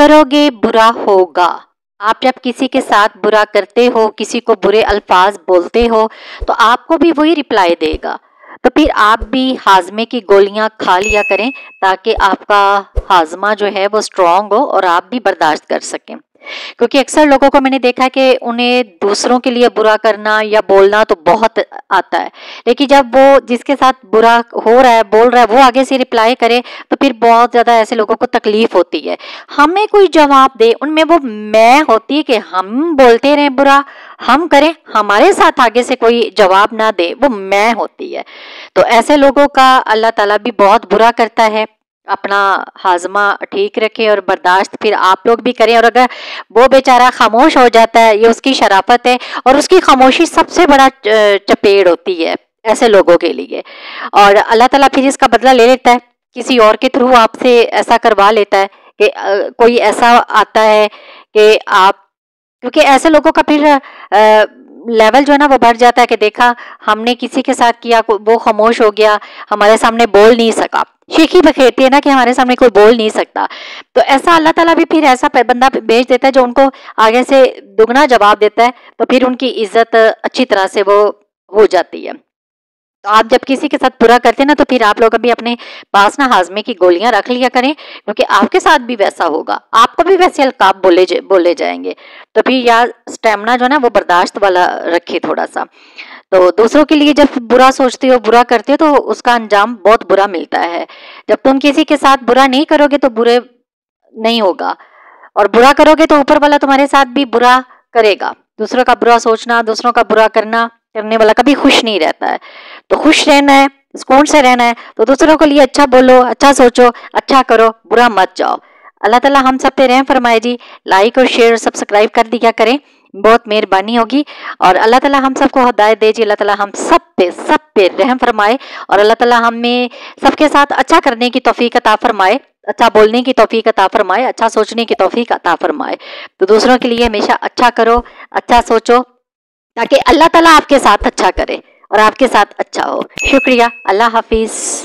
करोगे बुरा होगा। आप जब किसी के साथ बुरा करते हो, किसी को बुरे अल्फाज बोलते हो, तो आपको भी वही रिप्लाई देगा। तो फिर आप भी हाजमे की गोलियां खा लिया करें, ताकि आपका हाजमा जो है वो स्ट्रांग हो और आप भी बर्दाश्त कर सकें। क्योंकि अक्सर लोगों को मैंने देखा है कि उन्हें दूसरों के लिए बुरा करना या बोलना तो बहुत आता है, लेकिन जब वो जिसके साथ बुरा हो रहा है, बोल रहा है, वो आगे से रिप्लाई करे, तो फिर बहुत ज़्यादा ऐसे लोगों को तकलीफ होती है। हमें कोई जवाब दे, उनमें वो मैं होती है कि हम बोलते रहें बुरा, हम करें, हमारे साथ आगे से कोई जवाब ना दे, वो मैं होती है। तो ऐसे लोगों का अल्लाह ताला भी बहुत बुरा करता है। अपना हाजमा ठीक रखें और बर्दाश्त फिर आप लोग भी करें। और अगर वो बेचारा खामोश हो जाता है, ये उसकी शराफत है, और उसकी खामोशी सबसे बड़ा चपेड़ होती है ऐसे लोगों के लिए। और अल्लाह ताला फिर इसका बदला ले लेता है, किसी और के थ्रू आपसे ऐसा करवा लेता है कि कोई ऐसा आता है कि आप, क्योंकि ऐसे लोगों का फिर लेवल जो है ना वो बढ़ जाता है कि देखा हमने किसी के साथ किया, वो खामोश हो गया, हमारे सामने बोल नहीं सका। शीखी बखेरती है ना कि हमारे सामने कोई बोल नहीं सकता। तो ऐसा अल्लाह ताला भी फिर ऐसा बंदा भेज देता है जो उनको आगे से दुगना जवाब देता है, तो फिर उनकी इज्जत अच्छी तरह से वो हो जाती है। तो आप जब किसी के साथ बुरा करते हैं ना, तो फिर आप लोग अभी अपने पास ना हाजमे की गोलियां रख लिया करें, क्योंकि आपके साथ भी वैसा होगा, आपको भी वैसे अलकाब बोले जाएंगे। तो फिर यार स्टेमिना जो है ना वो बर्दाश्त वाला रखे थोड़ा सा। तो दूसरों के लिए जब बुरा सोचते हो, बुरा करते हो, तो उसका अंजाम बहुत बुरा मिलता है। जब तुम किसी के साथ बुरा नहीं करोगे तो बुरे नहीं होगा, और बुरा करोगे तो ऊपर वाला तुम्हारे साथ भी बुरा करेगा। दूसरों का बुरा सोचना, दूसरों का बुरा करने वाला कभी खुश नहीं रहता है। तो खुश रहना है, सुकून से रहना है, तो दूसरों के लिए अच्छा बोलो, अच्छा सोचो, अच्छा करो, बुरा मत जाओ। अल्लाह ताला हम सब पे रहम फरमाए जी। लाइक और शेयर और सब्सक्राइब कर दिया करें, बहुत मेहरबानी होगी। और अल्लाह ताला हम सबको हिदायत दे जी। अल्लाह ताला हम सब पे रहम फरमाए, और अल्लाह ताला हमें सबके साथ अच्छा करने की तौफीक अता फरमाए, अच्छा बोलने की तौफीक अता फरमाए, अच्छा सोचने की तौफीक अता फरमाए। तो दूसरों के लिए हमेशा अच्छा करो, अच्छा सोचो, ताकि अल्लाह ताला आपके साथ अच्छा करे और आपके साथ अच्छा हो। शुक्रिया, अल्लाह हाफिज।